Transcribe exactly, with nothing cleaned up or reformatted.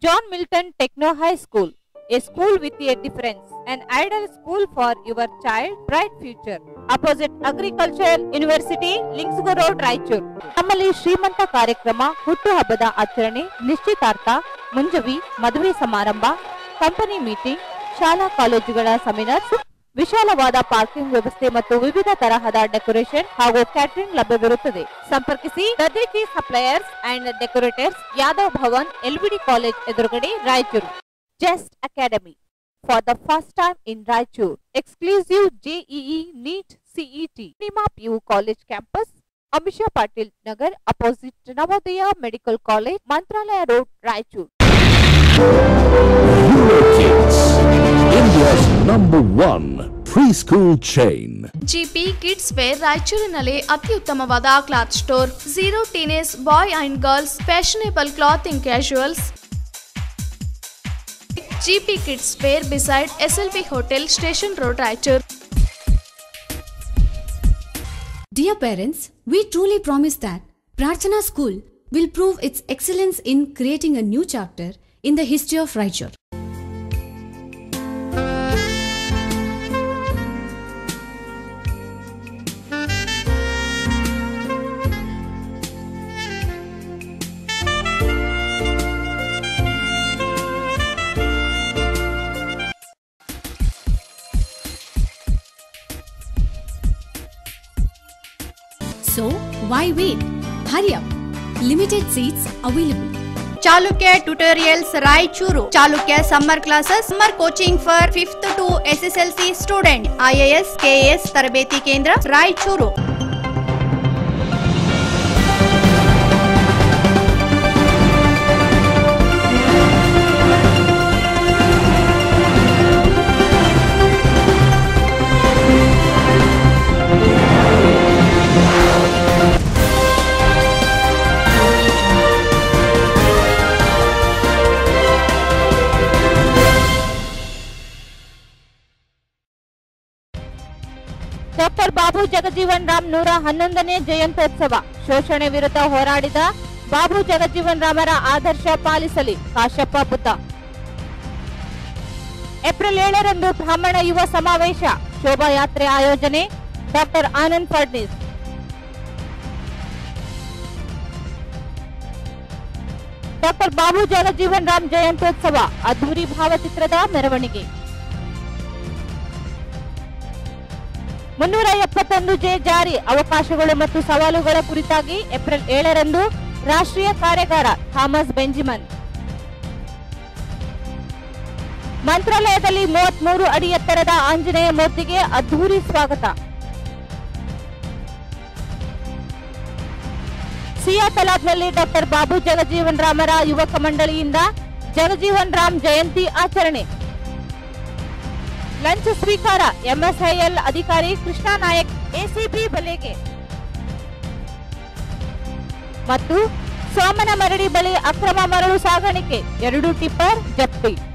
John Milton Techno High School, a school with a difference, an ideal school for your child bright future. Opposite Agricultural University, Lingsgo Road, Raichur. ನಮ್ಮಲ್ಲಿ ಶ್ರೀಮಂತ ಕಾರ್ಯಕ್ರಮ, ಹುಟ್ಟುಹಬ್ಬದ ಆಚರಣೆ, ನಿಶ್ಚಿತಾರ್ಥ, ಮುಂಜವಿ, ಮದುವೆ ಸಮಾರಂಭ, ಕಂಪನಿ ಮೀಟಿಂಗ್, ಶಾಲಾ ಕಾಲೇಜುಗಳ ಸೆಮಿನಾರ್ಸ್, ವಿಶಾಲವಾದ ಪಾರ್ಕಿಂಗ್ ವ್ಯವಸ್ಥೆ ಮತ್ತು ವಿವಿಧ ತರಹದ ಡೆಕೋರೇಷನ್ ಹಾಗೂ ಕ್ಯಾಟರಿಂಗ್ ಲಭ್ಯವಿರುತ್ತದೆ. ಸಂಪರ್ಕಿಸಿ Darji suppliers and decorators, Yadav Bhavan, LBD college ಎದುರುಗಡೆ, Raichur. Zest academy for the first time in Raichur. Exclusive JEE NEET CET Nima PU college campus, Amisha Patil Nagar, opposite Navodaya medical college, Mantralaya road, Raichur. India's number one preschool chain. GP kids wear ರಾಯಚೂರಿನಲ್ಲಿ ಅತ್ಯುತ್ತಮವಾದ cloth store. Zero teenage boy and girls fashionable clothing casuals. GP kids wear beside S L V Hotel, Station Road, Raichur. Dear parents, we truly promise that Prarthana School will prove its excellence in creating a new chapter in the history of Raichur. So, why wait? Hurry up! Limited seats available. Chalukya Tutorials, Raichuru. Chalukya Summer Classes, Summer Coaching for fifth to S S L C student. I A S, K A S Tarbeti Kendra, Raichuru. Doctor Babu Jagjivan Ram ನೂರ ಹನ್ನೊಂದನೇ ಜಯಂತ್ಯೋತ್ಸವ. ಶೋಷಣೆ ವಿರುದ್ಧ ಹೋರಾಡಿದ ಬಾಬು ಜಗಜೀವನ್ ರಾಮರ ಆದರ್ಶ ಪಾಲಿಸಲಿ, ಕಾಶಪ್ಪ ಪುತ್ತ. ಏಪ್ರಿಲ್ ಏಳರಂದು ಬ್ರಾಹ್ಮಣ ಯುವ ಸಮಾವೇಶ, ಶೋಭಾಯಾತ್ರೆ ಆಯೋಜನೆ, ಡಾಕ್ಟರ್ ಆನಂದ್ ಫಡ್ನೀಸ್. ಡಾಕ್ಟರ್ ಬಾಬು ಜಗಜೀವನ್ ರಾಮ್ ಜಯಂತ್ಯೋತ್ಸವ, ಅದ್ದೂರಿ ಭಾವಚಿತ್ರದ ಮೆರವಣಿಗೆ. ಮುನ್ನೂರ ಎಪ್ಪತ್ತೊಂದು ಜೆ ಜಾರಿ, ಅವಕಾಶಗಳು ಮತ್ತು ಸವಾಲುಗಳ ಕುರಿತಾಗಿ ಏಪ್ರಿಲ್ ಏಳರಂದು ರಾಷ್ಟ್ರೀಯ ಕಾರ್ಯಾಗಾರ, ಥಾಮಸ್ ಬೆಂಜಮಿನ್. ಮಂತ್ರಾಲಯದಲ್ಲಿ ಮೂವತ್ಮೂರು ಅಡಿ ಎತ್ತರದ ಆಂಜನೇಯ ಮೂರ್ತಿಗೆ ಅದ್ದೂರಿ ಸ್ವಾಗತ. ಸಿಯಾ ತಲಾಬ್ನಲ್ಲಿ ಡಾಕ್ಟರ್ ಬಾಬು ಜಗಜೀವನ್ ರಾಮರ ಯುವಕ ಮಂಡಳಿಯಿಂದ ಜಗಜೀವನ್ ರಾಮ್ ಜಯಂತಿ ಆಚರಣೆ. ಲಂಚ್ ಸ್ವೀಕಾರ, ಎಂಎಸ್ಐಎಲ್ ಅಧಿಕಾರಿ ಕೃಷ್ಣಾ ನಾಯಕ್ ಎಸಿಬಿ ಬಲೆಗೆ. ಮತ್ತು ಸೋಮನ ಮರಡಿ ಬಳಿ ಅಕ್ರಮ ಮರಳು ಸಾಗಾಣಿಕೆ, ಎರಡು ಟಿಪ್ಪರ್ ಜಪ್ತಿ.